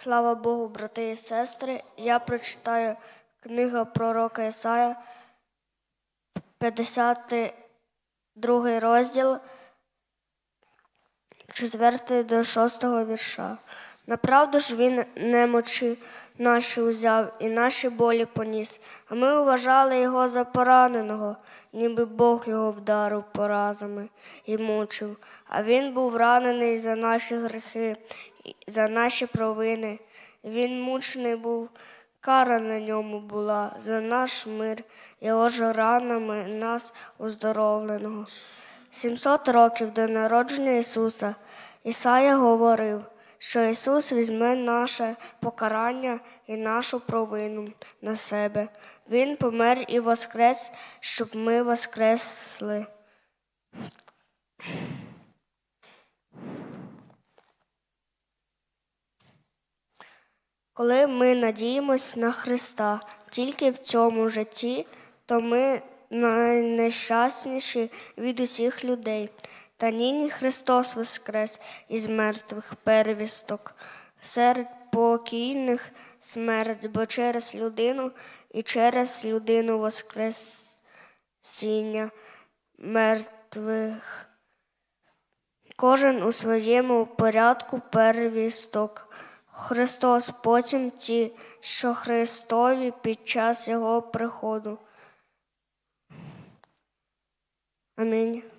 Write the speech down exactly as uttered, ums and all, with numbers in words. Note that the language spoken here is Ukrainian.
Слава Богу, брати і сестри, я прочитаю книгу пророка Ісая, п'ятдесят другий розділ, четвертого до шостого вірша. Направду ж він немочі наші узяв і наші болі поніс, а ми вважали його за пораненого, ніби Бог його вдарив поразами і мучив. А він був ранений за наші гріхи, за наші провини. Він мучений був, кара на ньому була за наш мир, його ж ранами нас оздоровленого. Сімсот років до народження Ісуса Ісая говорив, що Ісус візьме наше покарання і нашу провину на себе. Він помер і воскрес, щоб ми воскресли. Коли ми надіємось на Христа тільки в цьому житті, то ми найнещасніші від усіх людей. Та нині Христос воскрес із мертвих первісток, серед покійних смерть, бо через людину і через людину воскресіння мертвих. Кожен у своєму порядку первісток. Христос, потім ті, що Христові під час Його приходу. Амінь.